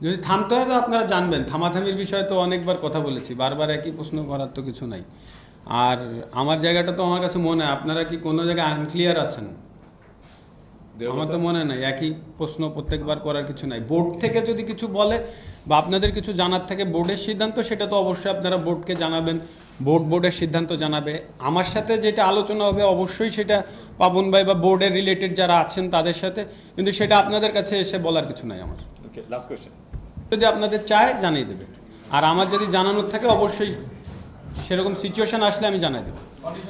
যদি থামতে হয় তো আপনারা জানবেন, থামাথামির বিষয়ে তো অনেকবার কথা বলেছি, বারবার একই প্রশ্ন করার তো কিছু নাই। আর আমার জায়গাটা তো আমার কাছে মনে হয় আপনারা কি কোনো জায়গায় আনক্লিয়ার আছেন? আমার তো মনে নাই একই প্রশ্ন প্রত্যেকবার করার কিছু নাই। বোর্ড থেকে যদি কিছু বলে বা আপনাদের কিছু জানার থাকে বোর্ডের সিদ্ধান্ত, সেটা তো অবশ্যই আপনারা বোর্ডকে জানাবেন, বোর্ডের সিদ্ধান্ত জানাবে। আমার সাথে যেটা আলোচনা হবে অবশ্যই সেটা পাবন ভাই বা বোর্ডের রিলেটেড যারা আছেন তাদের সাথে, কিন্তু সেটা আপনাদের কাছে এসে বলার কিছু নাই আমার। Okay, last question. যদি আপনাদের চায় জানিয়ে দেবে, আর আমার যদি জানানোর থাকে অবশ্যই সেরকম সিচুয়েশন আসলে আমি জানাই দেবো।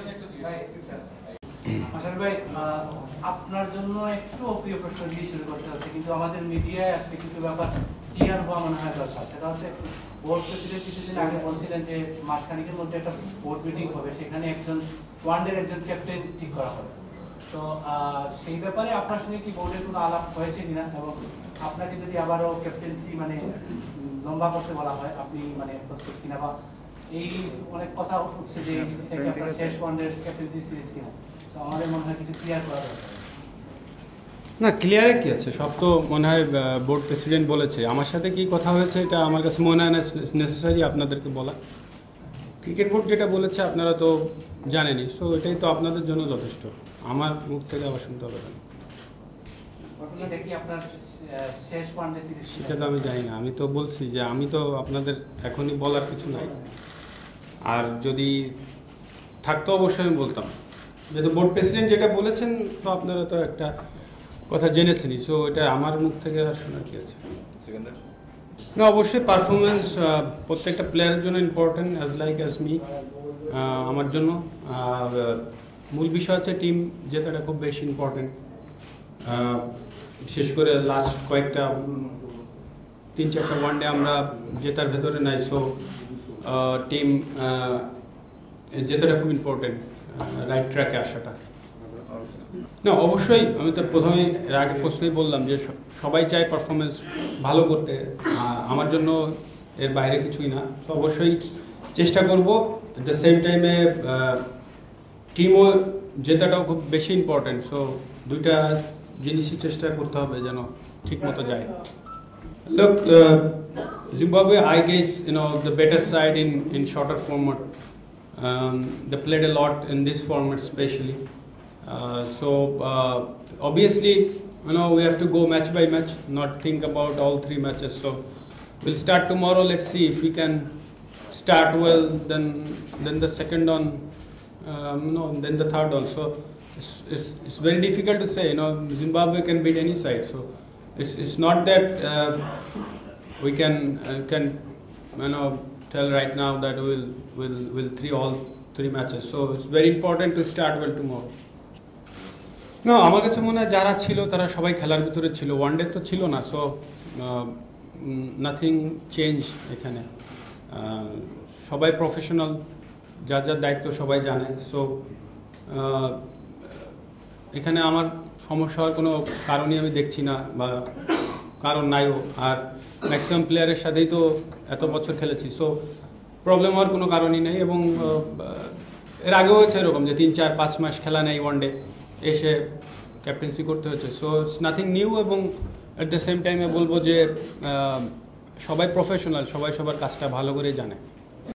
ভাই, আপনার জন্য একটু অপ্রিয় প্রশ্ন দিয়ে শুরু করতে হচ্ছে, কিন্তু আমাদের মিডিয়ায় আজকে কিছু ব্যাপার ক্লিয়ার হওয়া মনে হয় দরকার। সেটা হচ্ছে বোর্ড প্রেসিডেন্ট কিছুদিন আগে বলছিলেন যে মাসখানেকের মধ্যে একটা বোর্ড মিটিং হবে, সেখানে ওয়ানডের একজন ক্যাপ্টেন ঠিক করা হবে। তো সেই ব্যাপারে আপনার সঙ্গে কি বোর্ডের কোনো আলাপ হয়েছে কিনা, এবং আপনাকে যদি আবারও ক্যাপ্টেন্সি লম্বা করতে বলা হয় আপনি প্রস্তুত কিনা, বা এই অনেক কথা উঠছে যে এটা কি আপনার শেষ ওয়ানডের ক্যাপ্টেন্সি সিরিজ কিনা, তো আমাদের মনে হয় কিছু ক্লিয়ার করা দরকার। না, ক্লিয়ারে কি আছে, সব তো মনে হয় বোর্ড প্রেসিডেন্ট বলেছে। আমার সাথে কি কথা হয়েছে এটা আমার কাছে মনে হয় না নেসেসারি আপনাদেরকে বলা। ক্রিকেট বোর্ড যেটা বলেছে আপনারা তো জানেনই, সো এটাই তো আপনাদের জন্য যথেষ্ট, আমার মুখ থেকে আবার শুনতে হবে না। সেটা তো আমি জানি না, আমি তো বলছি যে আমি তো আপনাদের এখনই বলার কিছু নাই, আর যদি থাকতো অবশ্যই আমি বলতাম। যেহেতু বোর্ড প্রেসিডেন্ট যেটা বলেছেন তো আপনারা তো একটা কথা জেনেছেনই, সো এটা আমার মুখ থেকে আর শোনার কি আছে। না, অবশ্যই পারফরমেন্স প্রত্যেকটা প্লেয়ারের জন্য ইম্পর্টেন্ট, অ্যাজ মি, আমার জন্য। মূল বিষয় হচ্ছে টিম জেতাটা খুব বেশি ইম্পর্টেন্ট, বিশেষ করে লাস্ট কয়েকটা 3-4টা ওয়ানডে আমরা জেতার ভেতরে নাই, সো টিম জেতাটা খুব ইম্পর্টেন্ট, রাইট ট্র্যাকে আসাটা। না, অবশ্যই আমি তো প্রথমেই এর আগের প্রশ্নেই বললাম যে সবাই চায় পারফরমেন্স ভালো করতে, আমার জন্য এর বাইরে কিছুই না। তো অবশ্যই চেষ্টা করব, এট দ্য সেম টাইমে টিমও জেতাটাও খুব বেশি ইম্পর্টেন্ট, সো দুইটা জিনিসই চেষ্টা করতে হবে যেন ঠিক মতো যায়। Look, Zimbabwe, I guess, the better side in shorter format. They played a lot in this format especially. Obviously, we have to go match by match, not think about all 3 matches. So we'll start tomorrow. Let's see if we can start well, then the second on, then the third on. So it's very difficult to say. Zimbabwe can beat any side. So it's not that we can tell right now that we'll all 3 matches. So it's very important to start well tomorrow. না, আমার কাছে মনে হয় যারা ছিল তারা সবাই খেলার ভিতরে ছিল, ওয়ানডে তো ছিল না, সো নাথিং চেঞ্জ এখানে। সবাই প্রফেশনাল, যার যার দায়িত্ব সবাই জানে, সো এখানে আমার সমস্যা হওয়ার কোনো কারণই আমি দেখছি না, বা কারণ নাইও। আর ম্যাক্সিমাম প্লেয়ারের সাথেই তো এত বছর খেলেছি, সো প্রবলেম হওয়ার কোনো কারণই নেই। এবং এর আগেও হয়েছে এরকম যে 3-4-5 মাস খেলা নেই, ওয়ানডে এসে ক্যাপ্টেন্সি করতে হচ্ছে, সো ইটস নাথিং নিউ। এবং অ্যাট দ্য সেম টাইমে বলবো যে সবাই প্রফেশনাল, সবাই সবার কাজটা ভালো করে জানে।